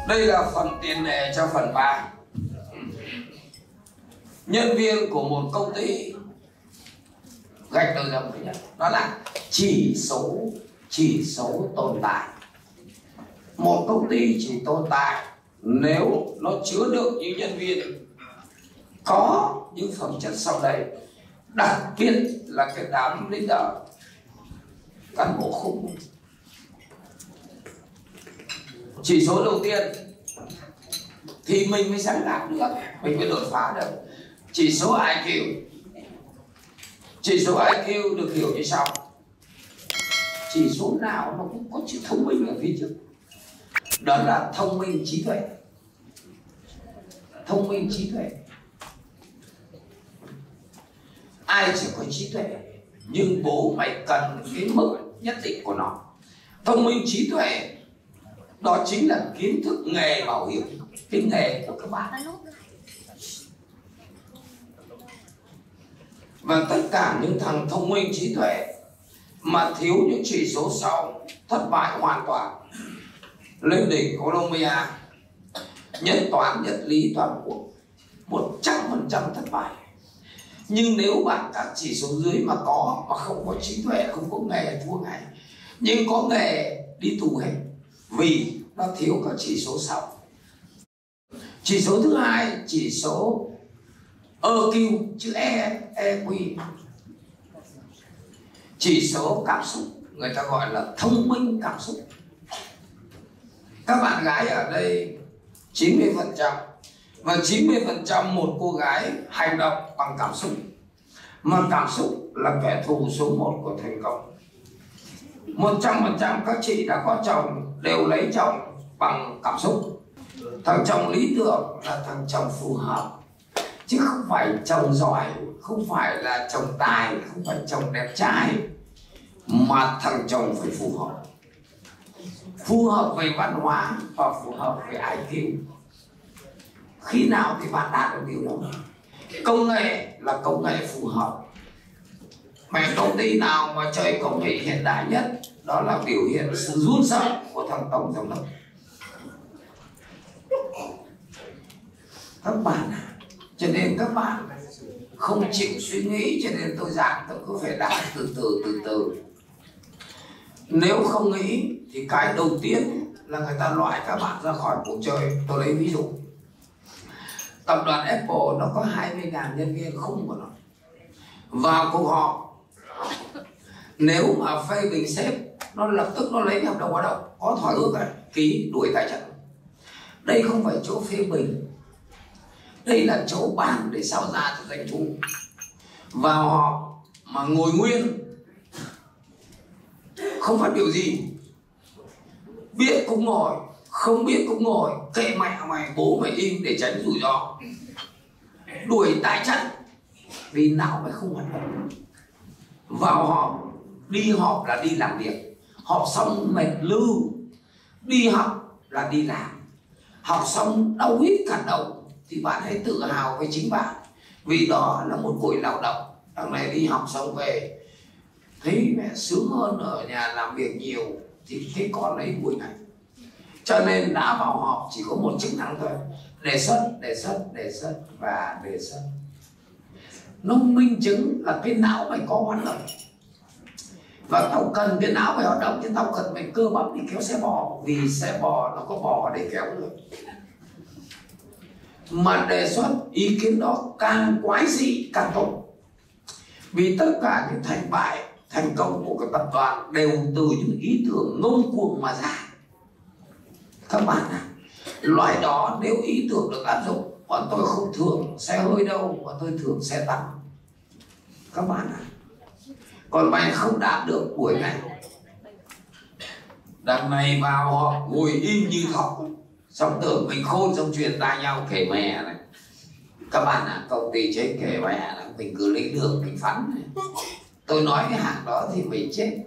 Đây là phần tiền đề cho phần 3. Nhân viên của một công ty gạch đầu dòng thứ nhất đó là chỉ số tồn tại. Một công ty chỉ tồn tại nếu nó chứa được những nhân viên có những phẩm chất sau đây, đặc biệt là cái đám leader, cán bộ khủng. Chỉ số đầu tiên thì mình mới sáng tạo được, mình mới đột phá được. Chỉ số IQ. Chỉ số IQ được hiểu như sau: chỉ số nào nó cũng có chữ thông minh ở phía trước, đó là thông minh trí tuệ. Thông minh trí tuệ. Ai chỉ có trí tuệ, nhưng bố mày cần cái mức nhất định của nó. Thông minh trí tuệ đó chính là kiến thức nghề bảo hiểm, cái nghề của các bạn. Và tất cả những thằng thông minh trí tuệ mà thiếu những chỉ số sau thất bại hoàn toàn. Lên đỉnh Columbia, nhất toán nhất lý toàn quốc 100% thất bại. Nhưng nếu bạn các chỉ số dưới mà không có trí tuệ, không có nghề, thua ngay. Nhưng có nghề đi tù hết, vì nó thiếu các chỉ số sau. Chỉ số thứ hai, chỉ số EQ, chữ EQ. Chỉ số cảm xúc, người ta gọi là thông minh cảm xúc. Các bạn gái ở đây 90%, và 90% một cô gái hành động bằng cảm xúc. Mà cảm xúc là kẻ thù số 1 của thành công. 100% các chị đã có chồng đều lấy chồng bằng cảm xúc. Thằng chồng lý tưởng là thằng chồng phù hợp, chứ không phải chồng giỏi, không phải là chồng tài, không phải chồng đẹp trai, mà thằng chồng phải phù hợp. Phù hợp về văn hóa và phù hợp về IQ. Khi nào thì bạn đạt được điều đó? Công nghệ là công nghệ phù hợp. Mẹ công ty nào mà chơi công nghệ hiện đại nhất, đó là biểu hiện sự run sợ của thằng tổng giám đốc. Các bạn, cho nên các bạn không chịu suy nghĩ, cho nên tôi giảng tôi cứ phải đạt từ từ. Nếu không nghĩ thì cái đầu tiên là người ta loại các bạn ra khỏi cuộc chơi. Tôi lấy ví dụ, tập đoàn Apple nó có 20.000 nhân viên khung của nó. Vào cuộc họp, nếu mà phê bình sếp, nó lập tức nó lấy hợp đồng hoạt động, có thỏa ước này, ký đuổi tại trận. Đây không phải chỗ phê bình, đây là chỗ bàn để sao ra cho doanh thu. Vào họp mà ngồi nguyên, không phát biểu gì, biết cũng ngồi, không biết cũng ngồi, kệ mẹ mày, bố mày im để tránh rủi ro, đuổi tại trận vì não mày không hoạt động. Vào họp, đi họp là đi làm việc, họp xong mệt lư, đi học là đi làm, học xong đau hết cả đầu, thì bạn hãy tự hào với chính bạn, vì đó là một buổi lao động. Đằng này đi học xong về thấy mẹ sướng hơn ở nhà làm việc nhiều, thì thế con lấy buổi này. Cho nên đã vào họp chỉ có một chức năng thôi: đề xuất và đề xuất. Nó minh chứng là cái não mày có hoạt động, và tao cần cái não mày hoạt động, chứ tao cần mày cơ bắp đi kéo xe bò, vì xe bò nó có bò để kéo được. Mà đề xuất ý kiến đó càng quái dị càng tốt, vì tất cả những thành bại thành công của các tập đoàn đều từ những ý tưởng ngông cuồng mà ra. Các bạn à, loại đó nếu ý tưởng được áp dụng, bọn tôi không thường xe hơi đâu, bọn tôi thường xe tăng. Các bạn à, còn mày không đạt được buổi này, đằng này vào họ ngồi im như thóc, xong tưởng mình khôn, xong truyền tai nhau kể mẹ này. Các bạn à, công ty chết kể mẹ là mình cứ lấy đường mình phắn này. Tôi nói cái hàng đó thì mình chết.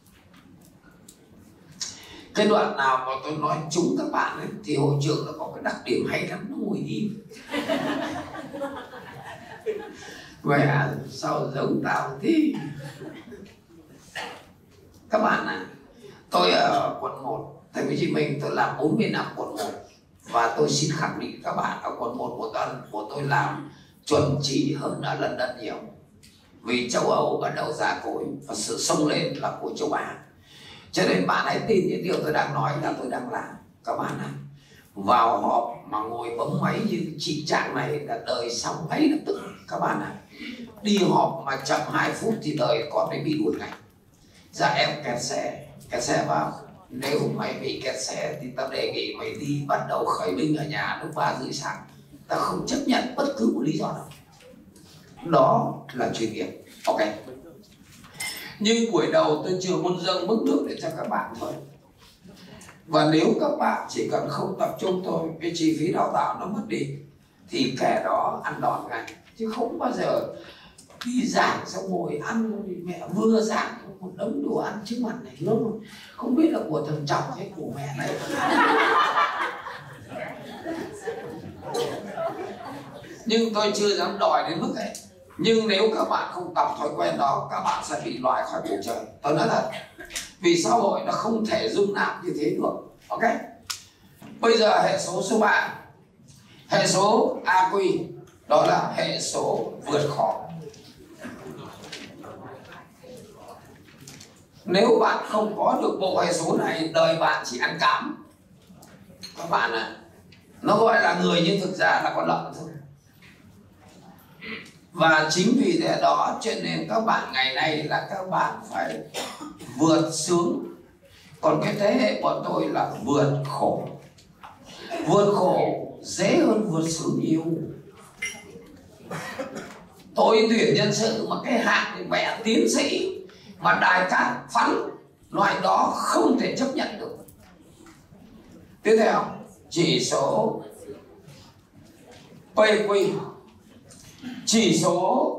Cái đoạn nào mà tôi nói trúng các bạn ấy, thì hội trưởng nó có cái đặc điểm hay lắm, nó ngồi im. Mẹ sao giống tao thế? Các bạn à, tôi ở quận 1 Thành phố Hồ Chí Minh, tôi làm 40 năm quận 1. Và tôi xin khẳng định các bạn ở quận 1 của Tân của tôi làm chuẩn chỉ hơn ở London nhiều. Vì châu Âu bắt đầu ra cối và sự sông lên là của châu Á. Cho nên bạn hãy tin những điều tôi đang nói là tôi đang làm. Các bạn này vào họp mà ngồi bấm máy như chị Trạng này là đời xong ngay lập tức. Các bạn này đi họp mà chậm 2 phút thì đời con ấy bị đuổi ngay. Dạ em kẹt xe vào. Nếu mày bị kẹt xe thì tao đề nghị mày đi bắt đầu khởi binh ở nhà lúc 3 rưỡi sáng. Tao không chấp nhận bất cứ một lý do nào. Đó là chuyên nghiệp. Ok. Nhưng buổi đầu tôi chưa muốn dâng mức nước để cho các bạn thôi. Và nếu các bạn chỉ cần không tập trung thôi, cái chi phí đào tạo nó mất đi, thì kẻ đó ăn đòn ngay. Chứ không bao giờ đi giảng xong ngồi ăn, mẹ vừa giảng một đống đồ ăn trước mặt này luôn, không biết là của thằng chồng hay của mẹ này. Nhưng tôi chưa dám đòi đến mức ấy. Nhưng nếu các bạn không tập thói quen đó, các bạn sẽ bị loại khỏi cuộc chơi. Tôi nói thật, vì xã hội nó không thể dung nạp như thế được. Ok. Bây giờ hệ số số 3, hệ số AQ, đó là hệ số vượt khó. Nếu bạn không có được bộ hệ số này, đời bạn chỉ ăn cám. Các bạn ạ, nó gọi là người nhưng thực ra là con lợn thôi. Và chính vì thế đó cho nên các bạn ngày nay là các bạn phải vượt sướng. Còn cái thế hệ bọn tôi là vượt khổ. Vượt khổ dễ hơn vượt sướng nhiều. Tôi tuyển nhân sự mà cái hạng vẽ tiến sĩ mà đài cát phắn, loại đó không thể chấp nhận được. Tiếp theo, chỉ số PQ, chỉ số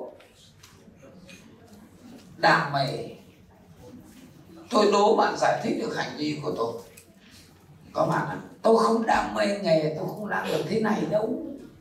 đam mê. Tôi đố bạn giải thích được hành vi của tôi. Các bạn ạ, tôi không đam mê nghề, tôi không làm được thế này đâu.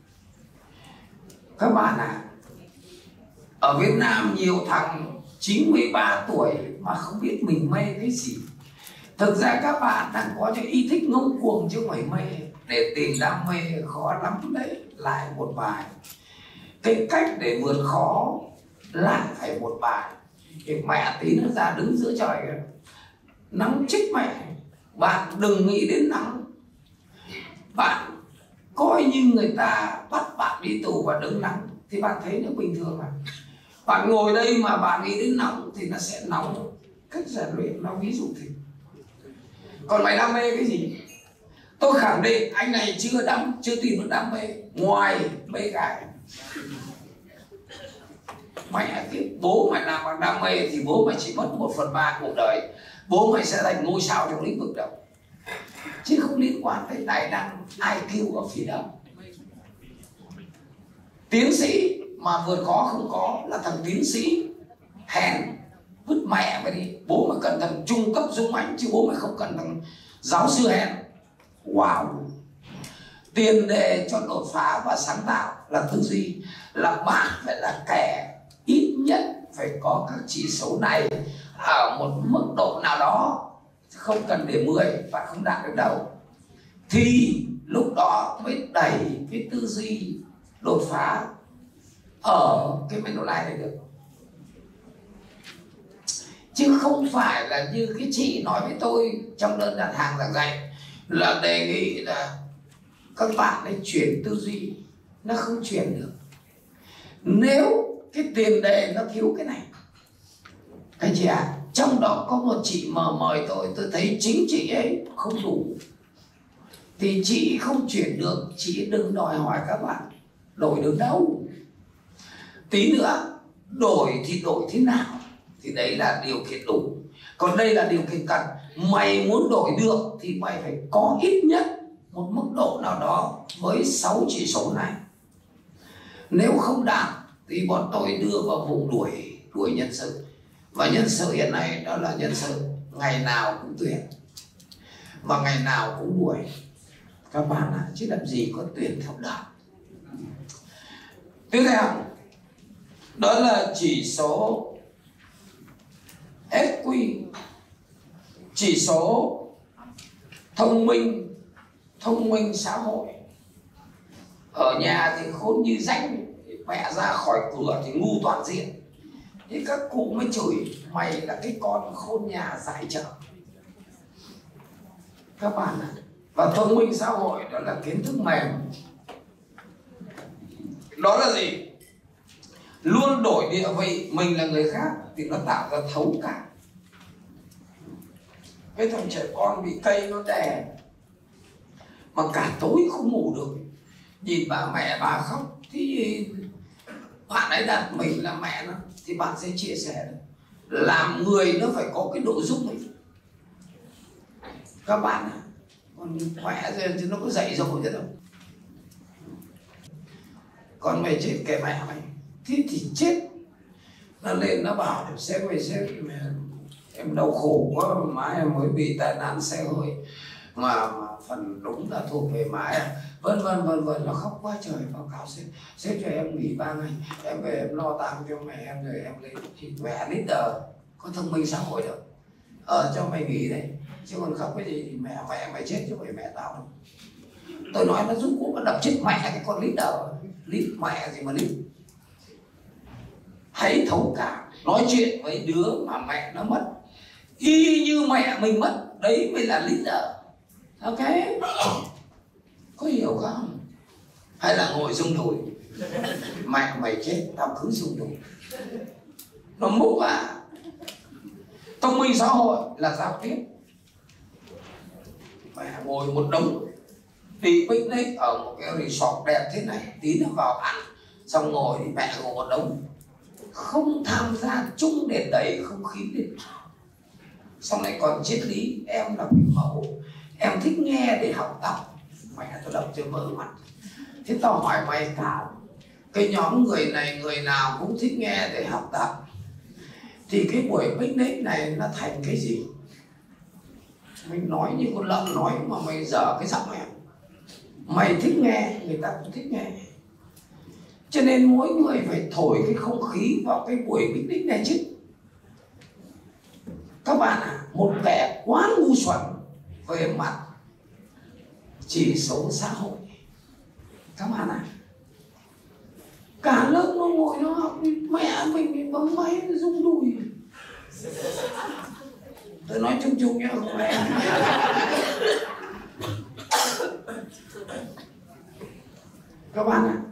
Các bạn ạ, ở Việt Nam nhiều thằng 93 tuổi mà không biết mình mê cái gì. Thực ra các bạn đang có những ý thích ngông cuồng chứ không phải mê. Để tìm đam mê khó lắm đấy. Lại một bài. Cái cách để vượt khó lại phải một bài. Cái mẹ tí nó ra đứng giữa trời nắng chích mẹ. Bạn đừng nghĩ đến nắng. Bạn coi như người ta bắt bạn đi tù và đứng nắng thì bạn thấy nó bình thường à. Bạn ngồi đây mà bạn nghĩ đến nóng thì nó sẽ nóng. Cách rèn luyện nó ví dụ thì. Còn mày đam mê cái gì? Tôi khẳng định anh này chưa tìm được đam mê ngoài mê gái. Mày tiếp bố mày làm bằng đam mê thì bố mày chỉ mất 1/3 cuộc đời. Bố mày sẽ thành ngôi sao trong lĩnh vực đâu. Chứ không liên quan tới tài năng IQ ở phía đâu. Tiến sĩ mà vượt khó không có là thằng tiến sĩ hèn, vứt mẹ mày đi. Bố mày cần thằng trung cấp dũng mãnh chứ bố mày không cần thằng giáo sư hèn. Wow. Tiền đề cho đột phá và sáng tạo là tư duy, là bạn phải là kẻ ít nhất phải có các chỉ số này ở một mức độ nào đó, không cần để 10 và không đạt được đâu, thì lúc đó mới đẩy cái tư duy đột phá ở cái Manulife này được. Chứ không phải là như cái chị nói với tôi trong đơn đặt hàng giảng dạy là đề nghị là các bạn ấy chuyển tư duy. Nó không chuyển được nếu cái tiền đề nó thiếu cái này. Anh chị ạ, trong đó có một chị mà mời tôi thấy chính chị ấy không đủ thì chị không chuyển được. Chị đừng đòi hỏi các bạn đổi được đâu. Tí nữa đổi thì đổi thế nào thì đấy là điều kiện đủ. Còn đây là điều kiện cần. Mày muốn đổi được thì mày phải có ít nhất một mức độ nào đó với 6 chỉ số này. Nếu không đạt thì bọn tôi đưa vào vùng đuổi nhân sự. Và nhân sự hiện nay đó là nhân sự ngày nào cũng tuyển và ngày nào cũng đuổi. Các bạn ạ, chứ làm gì có tuyển theo đợt. Tiếp theo, đó là chỉ số SQ, chỉ số thông minh, thông minh xã hội. Ở nhà thì khôn như ranh, mẹ ra khỏi cửa thì ngu toàn diện. Thì các cụ mới chửi mày là cái con khôn nhà dại trở. Các bạn ạ. Và thông minh xã hội đó là kiến thức mềm. Đó là gì? Luôn đổi địa vị mình là người khác thì nó tạo ra thấu cảm. Cái thằng trẻ con bị cây nó đè mà cả tối không ngủ được, nhìn bà mẹ bà khóc thì bạn ấy đặt mình là mẹ nó thì bạn sẽ chia sẻ được. Làm người nó phải có cái độ giúp mình. Các bạn ạ. Còn mẹ thì nó có dạy dỗ chứ đâu. Còn mày chết kệ mẹ mày, thế thì chết. Nó lên nó bảo sếp ơi sếp, em đau khổ quá, má em mới bị tai nạn xe hơi mà phần đúng là thuộc về má em, vân vân. Nó khóc quá trời, báo cáo sếp cho em nghỉ 3 ngày, em về em lo tang cho mẹ em rồi em lên. Thì mẹ leader có thông minh xã hội được, cho mày nghỉ đấy, chứ còn khóc cái gì thì mẹ mày chết chứ phải mẹ tao đâu. Tôi nói nó giúp cũng nó đập chết mẹ cái con leader, mẹ gì mà lead. Hãy thấu cảm, nói chuyện với đứa mà mẹ nó mất y như mẹ mình mất, đấy mới là leader. Ok, có hiểu không? Hay là ngồi rung đùi, mẹ mày chết tao cứ rung đùi, nó múc à. Thông minh xã hội là giao tiếp. Mẹ ngồi một đống đi picnic ở một cái resort đẹp thế này, tí nó vào ăn xong ngồi thì mẹ ngồi một đống, không tham gia chung để đẩy không khí lên. Xong lại còn triết lý, em là người mẫu, em thích nghe để học tập. Mẹ tôi đọc cho vỡ mặt. Thế tao hỏi mày Thảo, cái nhóm người này người nào cũng thích nghe để học tập, thì cái buổi picnic này nó thành cái gì? Mình nói như con lợn nói mà mày dở cái giọng em. Mày thích nghe, người ta cũng thích nghe. Cho nên mỗi người phải thổi cái không khí vào cái buổi picnic này chứ. Các bạn ạ, một kẻ quá ngu xuẩn về mặt chỉ số xã hội. Các bạn ạ, cả lớp nó ngồi nó học, mẹ mình bấm máy nó rung đùi. Tôi nói chung chung nhá, không em. Các bạn ạ,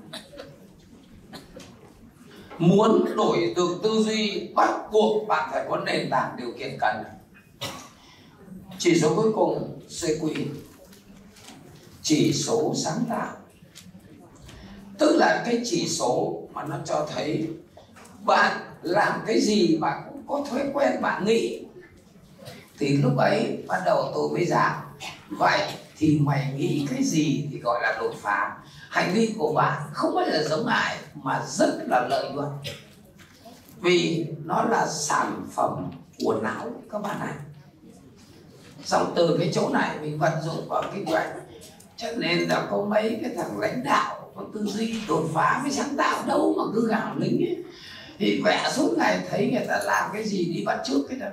muốn đổi được tư duy bắt buộc bạn phải có nền tảng điều kiện cần. Chỉ số cuối cùng CQ, chỉ số sáng tạo. Tức là cái chỉ số mà nó cho thấy bạn làm cái gì bạn cũng có thói quen bạn nghĩ. Thì lúc ấy bắt đầu tôi mới giảng, vậy thì mày nghĩ cái gì thì gọi là đột phá. Hành vi của bạn không bao giờ giống ai mà rất là lợi nhuận, vì nó là sản phẩm của não các bạn ạ. Xong từ cái chỗ này mình vận dụng vào kinh doanh. Cho nên là có mấy cái thằng lãnh đạo có tư duy đột phá với sáng tạo đâu mà cứ gào lính ấy. Thì vẽ suốt ngày thấy người ta làm cái gì đi bắt chước cái đó,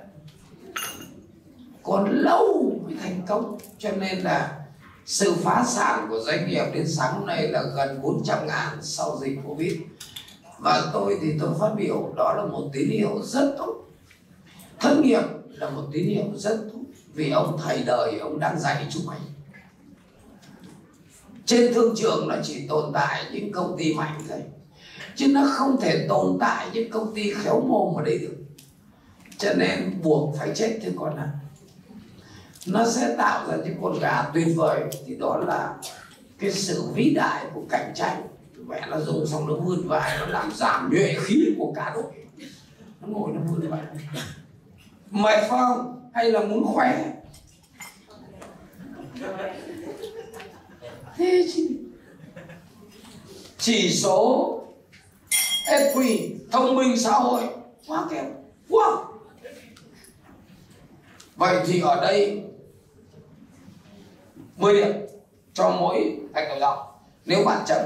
còn lâu mới thành công. Cho nên là sự phá sản của doanh nghiệp đến sáng hôm nay là gần 400.000 sau dịch Covid. Và tôi thì tôi phát biểu đó là một tín hiệu rất tốt. Thất nghiệp là một tín hiệu rất tốt, vì ông thầy đời ông đang dạy chúng mày. Trên thương trường nó chỉ tồn tại những công ty mạnh thôi, chứ nó không thể tồn tại những công ty khéo mồm ở đây được. Cho nên buộc phải chết chứ con nào. Nó sẽ tạo ra những con gà tuyệt vời. Thì đó là cái sự vĩ đại của cạnh tranh. Mẹ nó dùng xong nó vươn vai, nó làm giảm nhuệ khí của cả đội. Nó ngồi nó vươn vai. Mệt phải không? Hay là muốn khỏe? Thế chứ. Chỉ số EQ, thông minh xã hội quá kém. Wow. Vậy thì ở đây 10 điểm cho mỗi cách đổi giọng. Nếu bạn chấm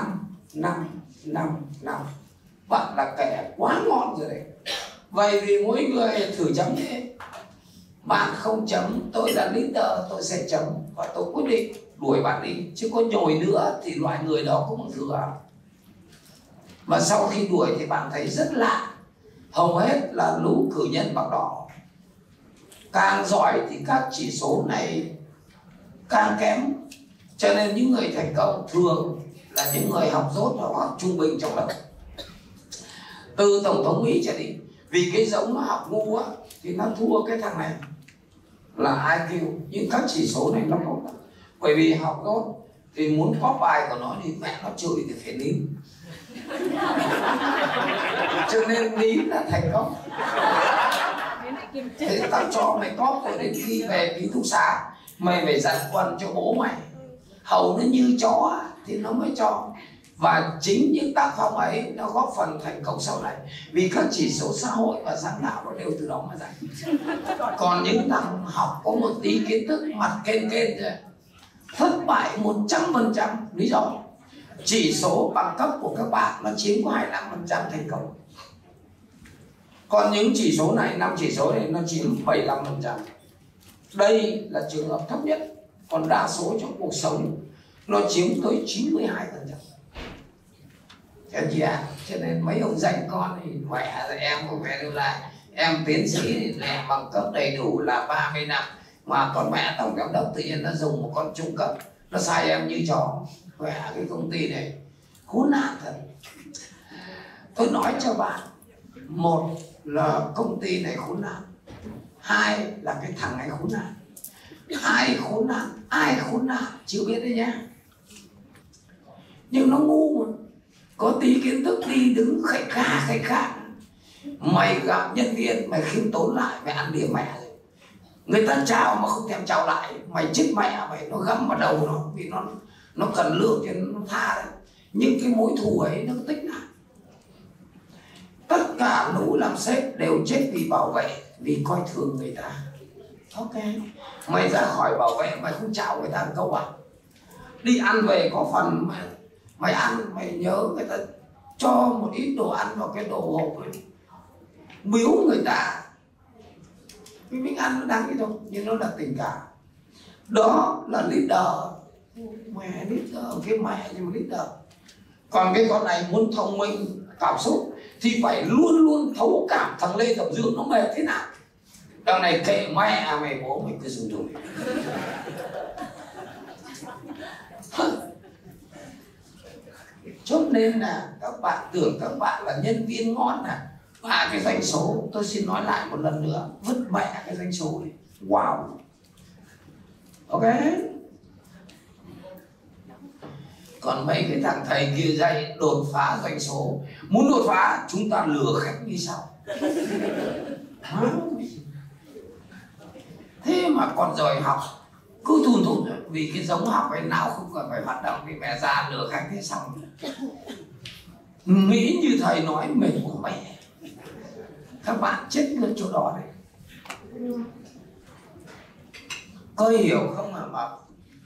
5, bạn là kẻ quá ngon rồi đấy. Vậy thì mỗi người thử chấm đi. Bạn không chấm, tôi là leader, tôi sẽ chấm và tôi quyết định đuổi bạn đi, chứ có nhồi nữa thì loại người đó cũng thừa. Và sau khi đuổi thì bạn thấy rất lạ, hầu hết là lũ cử nhân bằng đỏ. Càng giỏi thì các chỉ số này càng kém. Cho nên những người thành công thường là những người học dốt hoặc học trung bình trong lớp. Từ tổng thống Mỹ trở đi, vì cái giống nó học ngu á thì nó thua cái thằng này là IQ, nhưng các chỉ số này nó tốt. Bởi vì học tốt thì muốn có bài của nó thì mẹ nó chửi thì phải nín. Cho nên nín là thành công. Thế tao cho mày có rồi đến khi về ký túc xá mày phải giặt quần cho bố mày, hầu nó như chó thì nó mới cho. Và chính những tác phong ấy nó góp phần thành công sau này, vì các chỉ số xã hội và sáng tạo nó đều từ đó mà ra. Còn những thằng học có một tí kiến thức mặt kên rồi thất bại 100%. Lý do chỉ số bằng cấp của các bạn nó chiếm có 25% thành công. Còn những chỉ số này, 5 chỉ số này nó chiếm 75%. Đây là trường hợp thấp nhất. Còn đa số trong cuộc sống nó chiếm tới 92%. Cho nên mấy ông dạy con thì khỏe rồi em cũng phải đưa lại. Em tiến sĩ thì làm bằng cấp đầy đủ là 30 năm. Mà còn mẹ tổng giám đốc tự nhiên nó dùng một con trung cấp, nó sai em như chó. Khỏe cái công ty này khốn nạn thật. Tôi nói cho bạn, một là công ty này khốn nạn, hai là cái thằng này khốn nạn. Ai khốn nạn, ai khốn nạn chưa biết đấy nhá. Nhưng nó ngu mà, có tí kiến thức đi đứng khạch khà. Mày gặp nhân viên mày khiêm tốn lại, mày ăn đĩa mẹ rồi. Người ta chào mà không thèm chào lại, mày chết mẹ mày, nó găm vào đầu nó, vì nó cần lương cho nó tha đấy. Nhưng cái mối thù ấy nó tích lại. Tất cả lũ làm sếp đều chết vì bảo vệ, vì coi thường người ta. Ok, mày ra khỏi bảo vệ mày không chào người ta một câu à? Đi ăn về có phần mày ăn mày nhớ người ta cho một ít đồ ăn vào cái đồ hộp ấy, biếu người ta. Vì mình ăn nó đáng cái đâu, nhưng nó là tình cảm. Đó là leader. Mẹ leader, cái mẹ nhưng mà leader. Còn cái con này muốn thông minh cảm xúc thì phải luôn luôn thấu cảm. Thằng Lê Thẩm Dương nó mệt thế nào, đằng này kệ mẹ mày, bố mày cứ dùng đùi. Cho nên là các bạn tưởng các bạn là nhân viên ngon à. Và cái doanh số, tôi xin nói lại một lần nữa, vứt mẹ cái doanh số này. Wow. Ok. Còn mấy cái thằng thầy kia dạy đột phá doanh số, muốn đột phá chúng ta lừa khách như sau. Thế mà còn rồi học cứ thùn thụt, vì cái giống học ấy não không cần phải hoạt động thì mẹ ra lừa khách thế xong. Nghĩ như thầy nói mệt của mẹ. Các bạn chết ngược chỗ đó đấy. Có hiểu không hả Mập?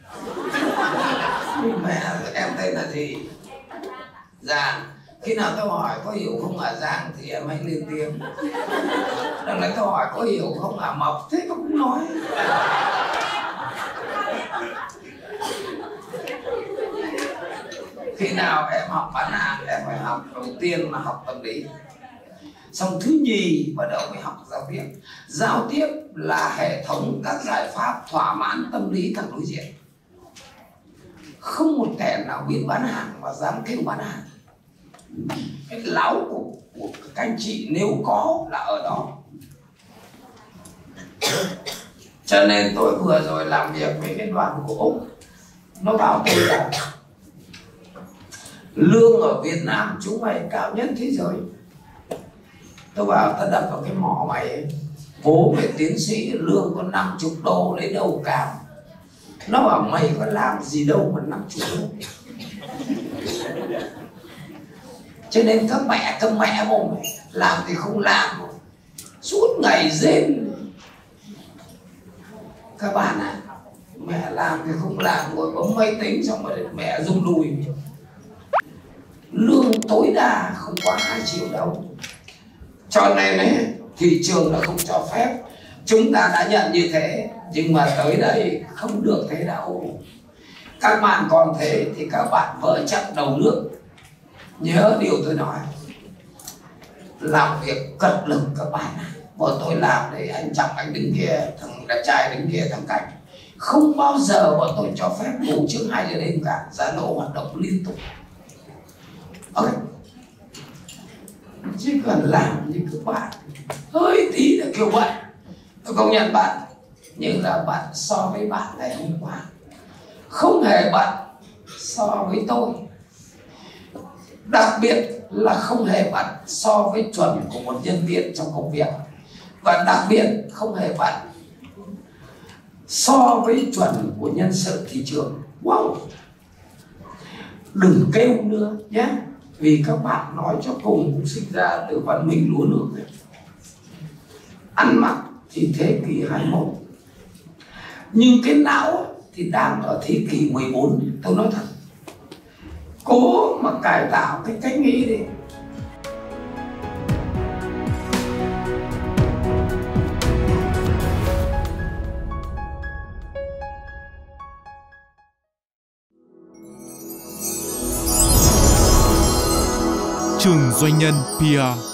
Mẹ em tên là gì? Giang. Khi nào tôi hỏi có hiểu không hả Giang thì em hãy lên tiếng. Đằng này tôi hỏi có hiểu không hả Mập, thế nó cũng nói. Khi nào em học bán hàng em phải học đầu tiên là học tâm lý. Xong thứ nhì bắt đầu mới học giao tiếp. Giao tiếp là hệ thống các giải pháp thỏa mãn tâm lý thằng đối diện. Không một kẻ nào biết bán hàng mà dám kêu bán hàng. Cái láu của các anh chị nếu có là ở đó. Cho nên tôi vừa rồi làm việc với cái đoàn của Úc, nó bảo tôi là lương ở Việt Nam chúng mày cao nhất thế giới. Tôi bảo tao đập vào cái mỏ mày ấy. Bố mày tiến sĩ lương có 50 đô lấy đâu cao. Nó bảo mày có làm gì đâu mà 50 đô. Cho nên các mẹ mồm làm thì không làm, suốt ngày rên. Các bạn ạ, mẹ làm thì không làm, ngồi bấm máy tính xong rồi mẹ rung đùi. Lương tối đa không quá 2 triệu đâu. Cho nên ấy, thị trường là không cho phép. Chúng ta đã nhận như thế, nhưng mà tới đây không được thế đâu. Các bạn còn thế thì các bạn vợ chồng đầu nước, nhớ điều tôi nói, làm việc cật lực các bạn. Bọn tôi làm đấy, anh Trọng anh đứng kia, thằng đẹp trai đứng kia, thằng Cảnh, không bao giờ bọn tôi cho phép ngủ trước 2 giờ đêm cả. Zalo hoạt động liên tục. Ok, chỉ cần làm như các bạn hơi tí là kiểu vậy. Tôi công nhận bạn, nhưng là bạn so với bạn ngày hôm qua không hề bạn so với tôi, đặc biệt là không hề bạn so với chuẩn của một nhân viên trong công việc, và đặc biệt không hề bạn so với chuẩn của nhân sự thị trường. Wow, đừng kêu nữa nhé, vì các bạn nói cho cùng cũng sinh ra từ văn minh lúa nước này. Ăn mặc thì thế kỷ 21, nhưng cái não thì đang ở thế kỷ 14. Tôi nói thật, cố mà cải tạo cái cách nghĩ đi. Trường Doanh nhân PR